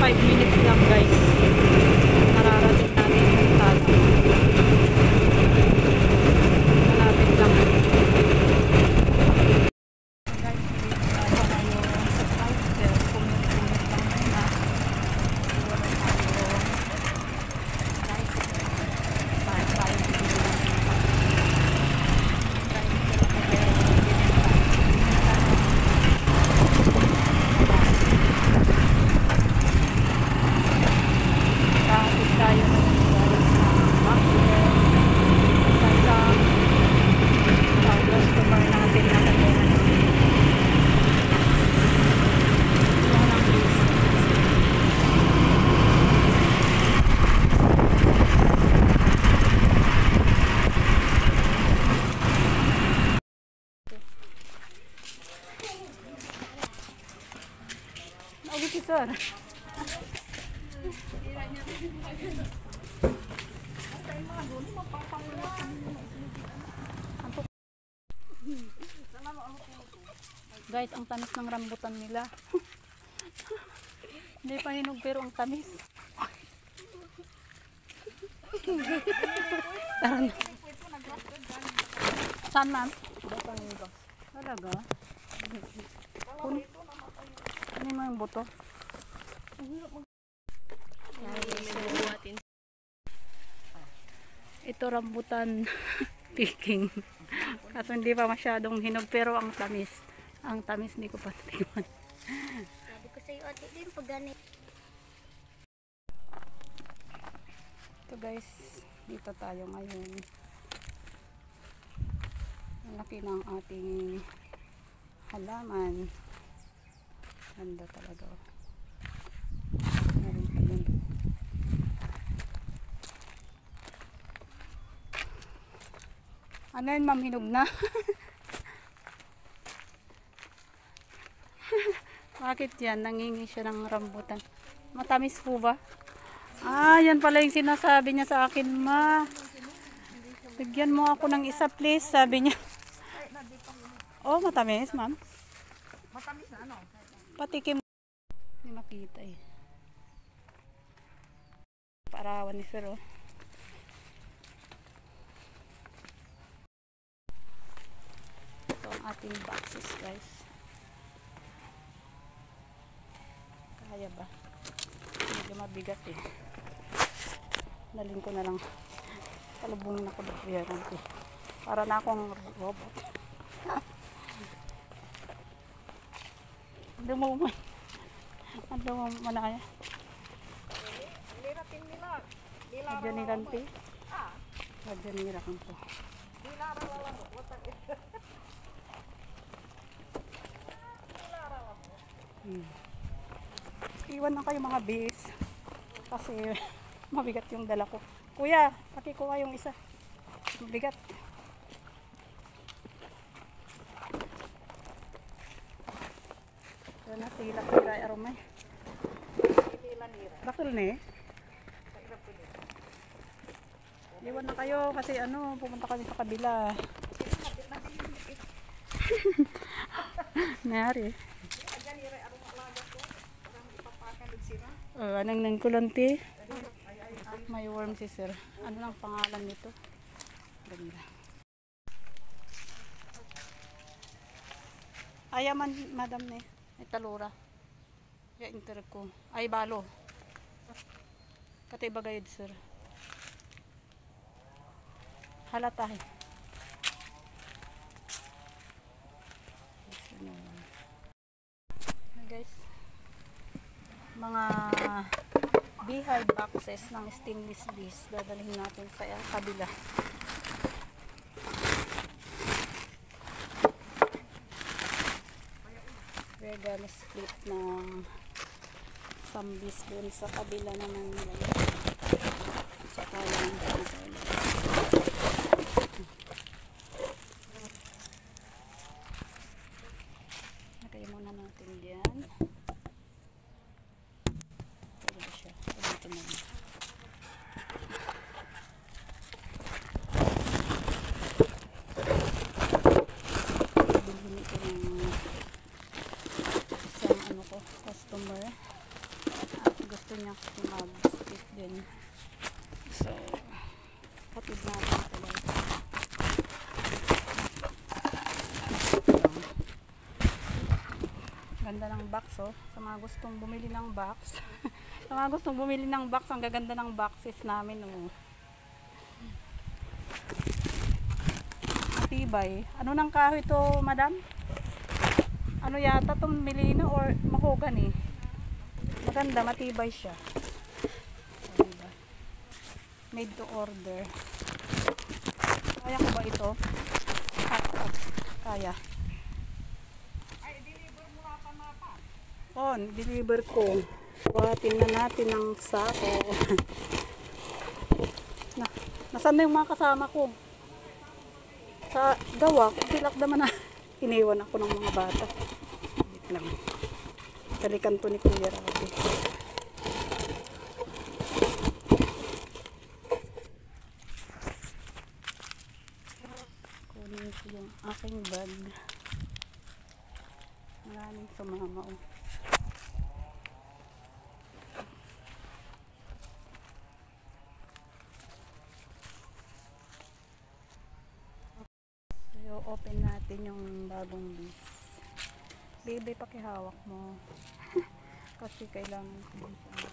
5 minutes lang guys. Nararating natin yung tala. Malapit lang. Guys, ako na yung surprise pero kumit-kumit lang muna. Siguro tayo guys, tayo sir. Guys, ang tamis ng rambutan nila. Hindi pa hinog pero ang tamis. Tara na. Saan ma'am? Talaga? Ano mo yung buto? Ito rambutan picking. Kaso hindi pa masyadong hinog pero ang tamis. Ang tamis hindi ko pa tingnan. Sabi ko sa'yo ate din pag ganit. Ito guys, dito tayo ngayon. Ang laki ng ating halaman. Ganda talaga. Meron pa yun. Ano yun ma'am, hinog na? Bakit yan? Nangingi siya ng rambutan. Matamis po ba? Ah, yan pala yung sinasabi niya sa akin, ma. Bigyan mo ako ng isa please, sabi niya. Oh, matamis ma'am. Matamis na ano? Patikim. Hindi makita eh. Parawan ni sir oh. Ito ang ating boxes guys. Kaya ba? Medyo mabigat eh. Dalhin ko na lang. Kalubungin ako dito yan. Para na akong robot. Hindi mo umay. Ano mo manaya? Liratin nila. Diyan nilanti. Diyan nirakan ko. Iwan na kayo mga bis. Kasi mabigat yung dala ko. Kuya, pakikuha yung isa. Mabigat. Na tila aromay. Bakit ni? Iwan na kayo kasi ano, pumunta kami sa kabila. Nari. Anong nangkulanti? May worm si sir. Ano lang pangalan nito? Ganda. Ayaman madam ne. Ay talura. Ya inter ko. Ay balo. Katay bagayod sir. Halata eh. Guys. Mga beehive boxes ng stainless bees. Dadalhin natin sa kabila. We're gonna split ng some bees dun sa kabila naman nila. Saka lang dun sa nakaya muna natin dyan. Pwede siya. Pwede naman. Bilhin ko ng customer at gusto niya kasi mag-stick din. So, hatid natin ito guys. Ganda ng box oh. Sa mga gustong bumili ng box. Sa mga gustong bumili ng box, ang gaganda ng boxes namin oh. Matibay. Ano ng kahoy to, madam? Ano yata itong Melino or mahogany? Maganda, matibay siya. Maganda. Made to order. Kaya ko ba ito? Kaya. Ay, deliver mo na pa. On, deliver ko. Buhatin na natin ng sako. Nasaan na yung mga kasama ko? Sa gawa, pilak naman na. Iniwan ako ng mga bata. Wait lang. Talikan to ni Kuya Rabi. Kunin ko yung aking bag. Maraming sumama oh. So, open natin yung bagong list. Baby, pakihawak mo. Kasi kailangan ko dito.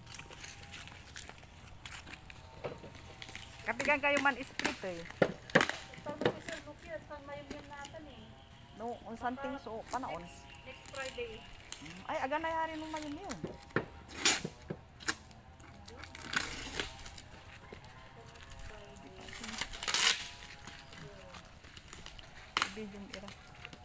Kapigan kayo man split eh. No, on something so panaon. Next Friday. Ay, aga na yari nung mayon yun. Video mo ira.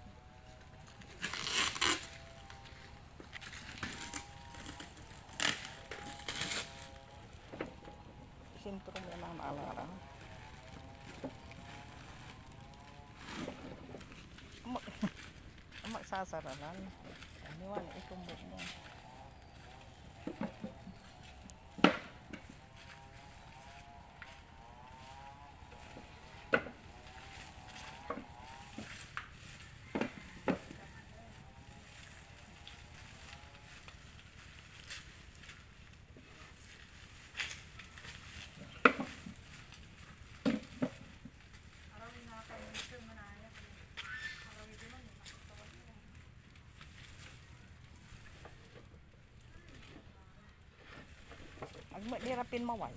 Sintro mo lang maalala. Sasaralan. Ano yan? Itumbok mo. Dirapin maway.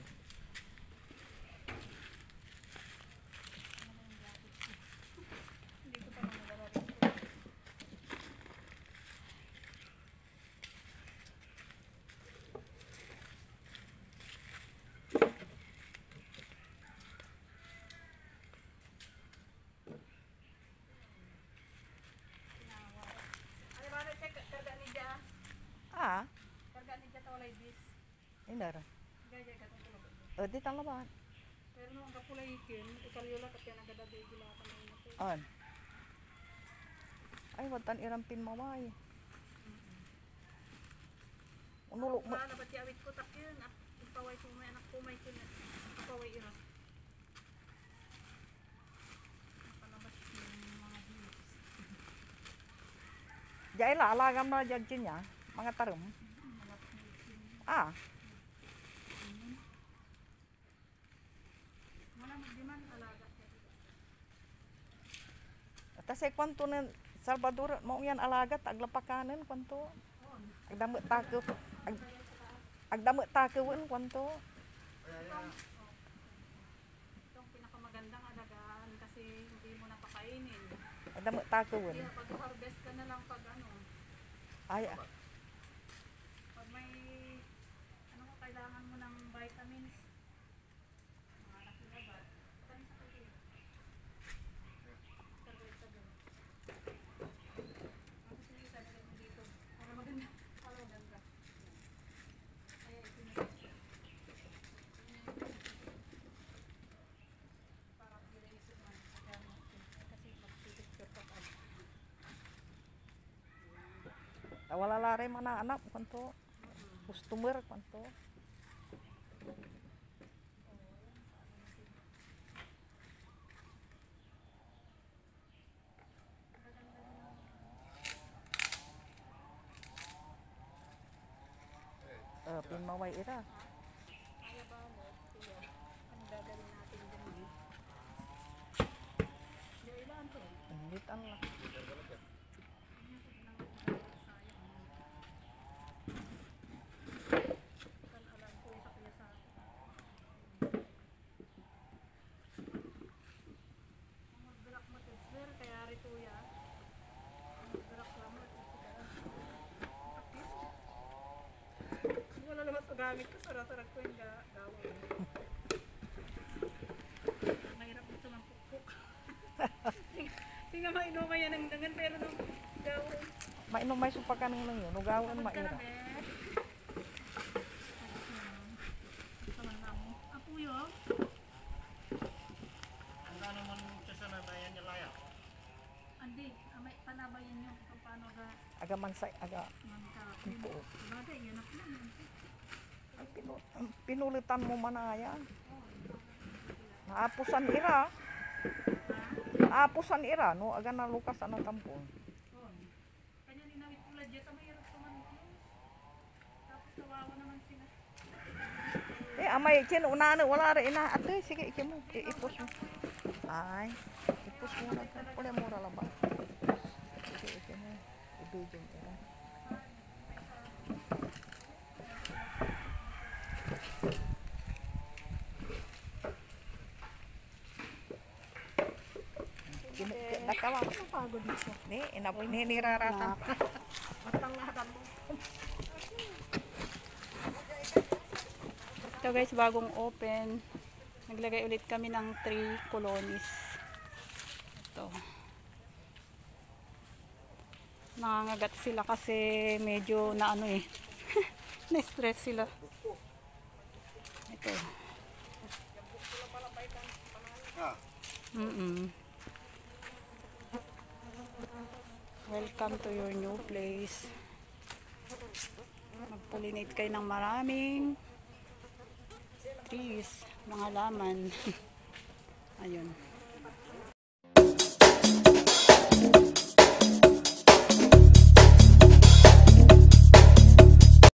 Ah, Karga ni Jata walay bis. indara. Gaya ka tulog. Di talaban. Pero nung ang kapulay ikin, ikalyola kat yan ang gadabi gila ka na ito. On. Ay, watan irampin maway. Unulok mo. Wala na ba't yawit ko tak yun? Ipaway ko may anak ko may kin. Ipaway ira. Napalabas yung mga hips. Diyan la alagam na judge niya, mga tarum. Ah, Wala magdiman alaga. kasi kwanto na Salvador mo yan alaga taglapakanan kwanto. Agdamo tako agdamo takewen kwanto. Itong pinakamagandang alagaan kasi hindi mo napakainin. Agdamo takewen. Kaya pag-harvest ka na lang pag ano, Ay, pag may ano mo kailangan mo ng vitamins. Mga nakilabat. Tanim sa kayo. Sarway sa doon. Ako sige sa mo dito. Para maganda. Para maganda. Kaya itinagay siya. Para pinaisip man. Kasi mag-picture ka pa. wala lare mana anak kwanto. Customer kwanto. pinmaway ira. Ang gagawin natin dyan eh. Ilan to? Ingitan lang. Alam ko sa kuya sa akin. Magbalak mo sir, kaya rito ya. Magbalak lang mo. Wala naman sa gamit ko, sarap-sarap ko yung gawin. Mahirap ito ng pukpuk. Hindi nga mainuma yan ang dangan, pero nung gawin. Mainom may sumpakan ng yun. Ugawan Kapag ka maira. na, be. Saman na mo. Ako yun. Ang ano man siya sa nanayan niya laya. Andi, may panabayin nyo kung paano ga Aga mansay, aga mangka. po. Bagay, yan ako lang. Ay, pinulitan mo man na yan. Naapusan ira. Naapusan ira, no? Aga na lukas ang tampon. Kanya ninawit pula dyan, mahirap tuman. Tapos kawawa naman sila. Amay, kin, una wala rin ina. Ate, sige, ikin mo. Ipos mo. Ay, ipos mo na. Pula mura lang ba? Sige, ikin mo. Ibigin ira. Nakawa ko ng pagod dito. Nirarata. Matang lahat mo. Ito guys, bagong open. Naglagay ulit kami ng 3 colonies. Ito. Nangangagat sila kasi medyo na ano eh. Na-stress sila. Ito. Welcome to your new place. Mag-pollinate kayo ng maraming trees, mga laman. Ayun.